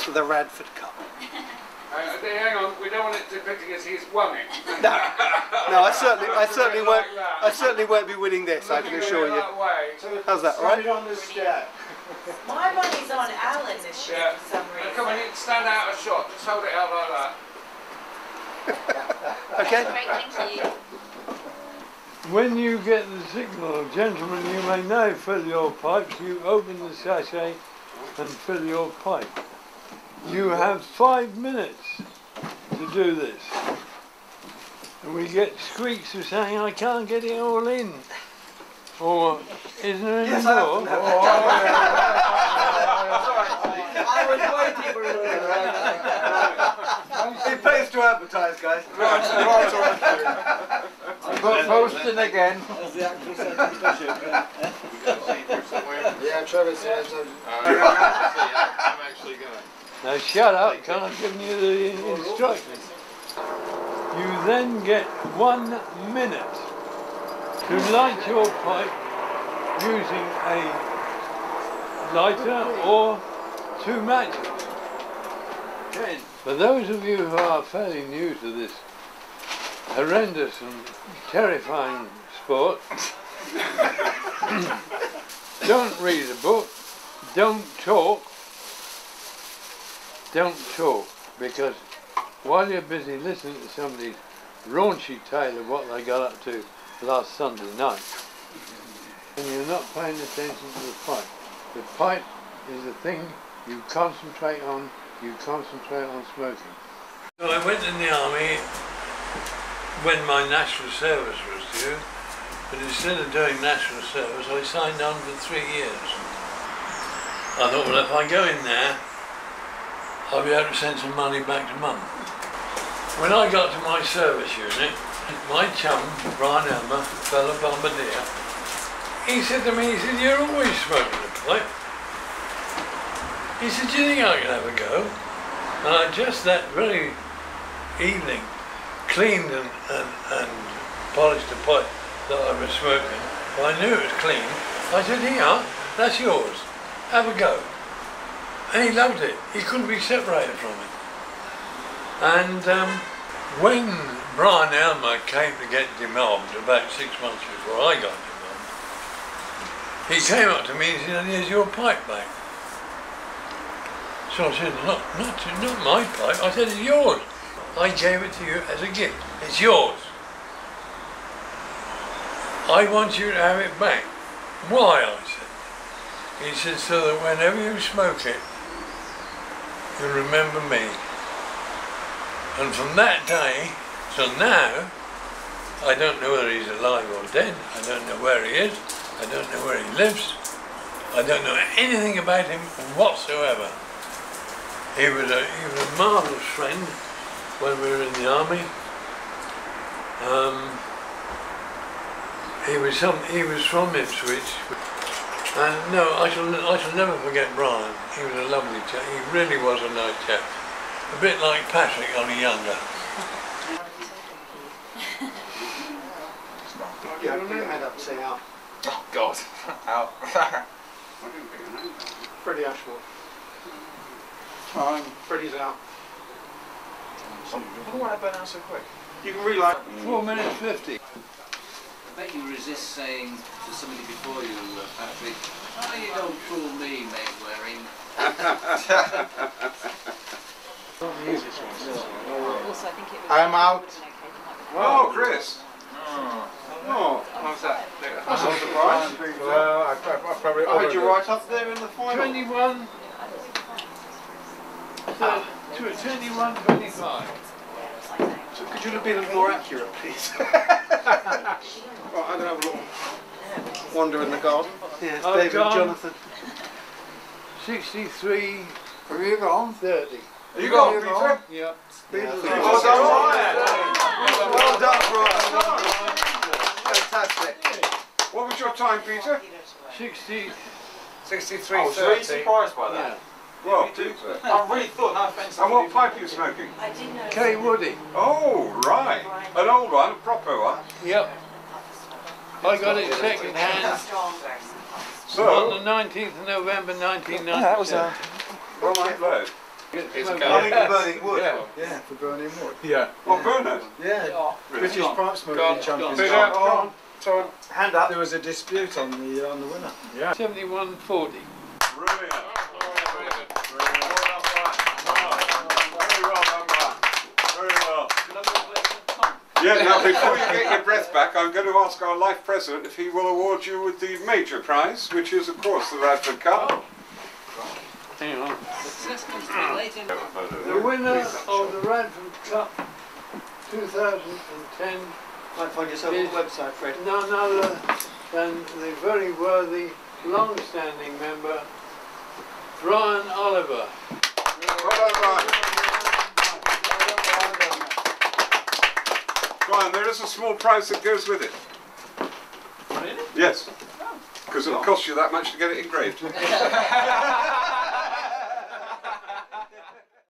for the Radford Cup. Hang on, we don't want it depicting as he's won it. No, I certainly won't be winning this. I can assure you. How's that, all right? My money's on Alan this year for some reason. Come on, you stand out a shot. Just hold it out like that. Okay. Great, thank you. When you get the signal, gentlemen, you may now fill your pipes. You open the sachet and fill your pipe. You have 5 minutes to do this. And we get squeaks of saying, I can't get it all in. Or, is there any more? I was waiting for it. It pays to advertise, guys. Posting again. As the actual sentence bishop. Yeah, Trevor says I'm actually going to. Now shut up, can't I give you the instructions? You then get 1 minute to light your pipe using a lighter or 2 matches. For those of you who are fairly new to this horrendous and terrifying sport, don't read a book, don't talk, because while you're busy listening to somebody's raunchy tale of what they got up to last Sunday night, and you're not paying attention to the pipe. The pipe is the thing you concentrate on smoking. So I went in the army when my national service was due, but instead of doing national service I signed on for 3 years. I thought, well, if I go in there I'll be able to send some money back to Mum. When I got to my service unit, my chum, Brian Elmer, fellow bombardier, he said to me, he said, you're always smoking a pipe. He said, do you think I can have a go? And I just that very evening cleaned and polished the pipe that I was smoking. Well, I knew it was clean. I said, here, that's yours. Have a go. And he loved it. He couldn't be separated from it. And when Brian Elmer came to get demobbed about 6 months before I got demobbed, he came up to me and said, here's your pipe back. So I said, not my pipe. I said, it's yours. I gave it to you as a gift. It's yours. I want you to have it back. Why? I said. He said, so that whenever you smoke it, you remember me. And from that day till now, I don't know whether he's alive or dead. I don't know where he is. I don't know where he lives. I don't know anything about him whatsoever. He was a marvellous friend when we were in the army. He was from Ipswich. And no, I shall never forget Brian. He was a lovely chap. He really was a nice chap. A bit like Patrick, only younger. Yeah, put your hand up, say out. Oh, God. Out. Freddie Ashmore. time. Freddie's out. I wonder why I burn out so quick. You can relight. 4 minutes 50. I bet you resist saying to somebody before you, Patrick, oh, you don't fool me, mate, wearing. Also, I think it was I'm out. Oh, Chris. Oh, How's that? that's not surprised. Well, I probably I had you right up there in the final. 21. 21-25. So could you have been a little more accurate, please? Right, I'm going to have a little wander in the garden. Yes, I've David gone. and Jonathan. 63. Have you gone? 30. You got it, Peter? Yeah. Well done, Brian. Fantastic. What was your time, Peter? 60. 63. I was really surprised by that. Well, I really thought, no offence. and what pipe are you smoking? I did know. K. Woody. Oh, right. An old one, a proper one. Yep. I got it second hand Strong. on So, the 19th of November 1997. well, my blood. It's a I go. think for burning wood. Yeah. Yeah, for burning wood. Yeah. What, burners? Yeah, British Go on. pipe Go on, smoking champions. Peter, Cup. go on. So, hand up. There was a dispute on the winner. Yeah. 71-40. Brilliant. Very good. Very well done, Brian. Very well. Yeah, now before you get your breath back, I'm going to ask our life president if he will award you with the major prize, which is, of course, the Radford Cup. Hang on. Success comes too late in The winner of the Radford Cup 2010 Might find yourself on the website, Fred. none other than the very worthy, long-standing member, Brian Oliver. Well done, Brian. Brian, there is a small prize that goes with it. Really? Yes. Because it'll cost you that much to get it engraved.